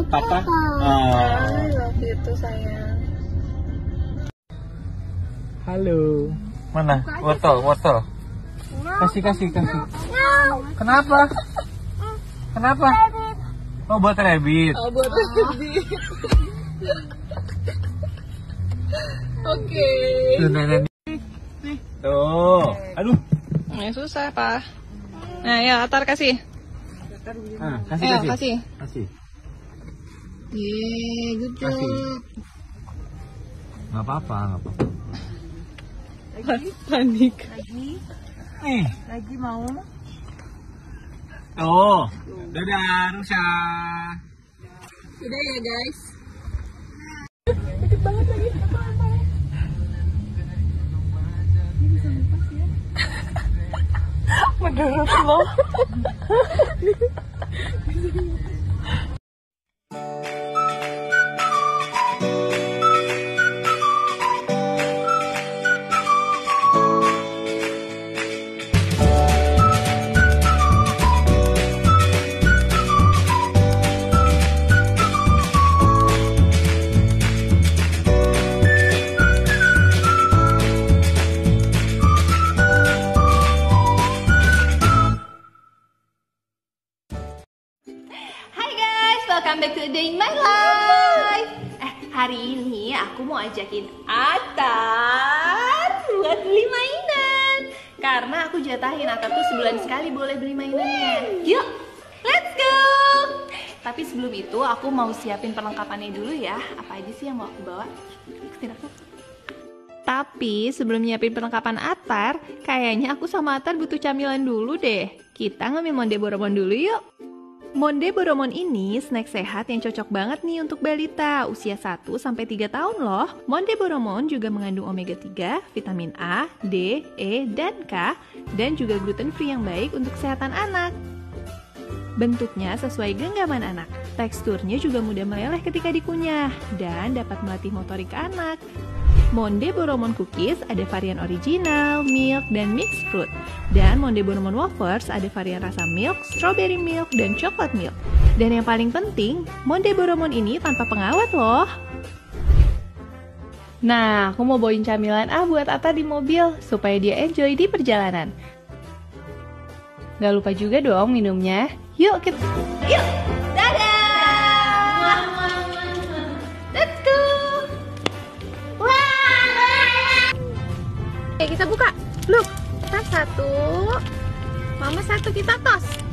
papa. Waktu itu sayang. Halo. Mana? Wortel. Kasih. Kenapa? Oh, buat rabbit. Buat rabbit. Oke. Tuh. Aduh. Ini susah, Pak. Nah, ya, Atar kasih. Kasih. Good job. Nggak apa-apa. Panik. Nih. Lagi mau? Tuh. Dadah, Rusa. Udah ya, guys. Menurut lo? Welcome back to a day in my life. Hari ini aku mau ajakin Atar buat beli mainan. Karena aku jatahin Atar tuh sebulan sekali boleh beli mainannya. Yuk, let's go. Tapi sebelum itu aku mau siapin perlengkapannya dulu ya. Apa aja sih yang mau aku bawa? Ikutin aku. Tapi sebelum nyiapin perlengkapan Atar, kayaknya aku sama Atar butuh camilan dulu deh. Kita ngambil Monde Boromon dulu yuk. Monde Boromon ini snack sehat yang cocok banget nih untuk balita usia 1-3 tahun loh. Monde Boromon juga mengandung omega 3, vitamin A, D, E, dan K, dan juga gluten free yang baik untuk kesehatan anak. Bentuknya sesuai genggaman anak. Teksturnya juga mudah meleleh ketika dikunyah dan dapat melatih motorik anak. Monde Boromon Cookies ada varian original, milk, dan mixed fruit. Dan Monde Boromon Wafers ada varian rasa milk, strawberry milk, dan coklat milk. Dan yang paling penting, Monde Boromon ini tanpa pengawet loh. Nah, aku mau bawain camilan buat Atta di mobil, supaya dia enjoy di perjalanan. Gak lupa juga dong minumnya. Yuk, yuk! Dadah! Let's go! Oke, kita buka. Look, kita satu, mama satu, kita tos.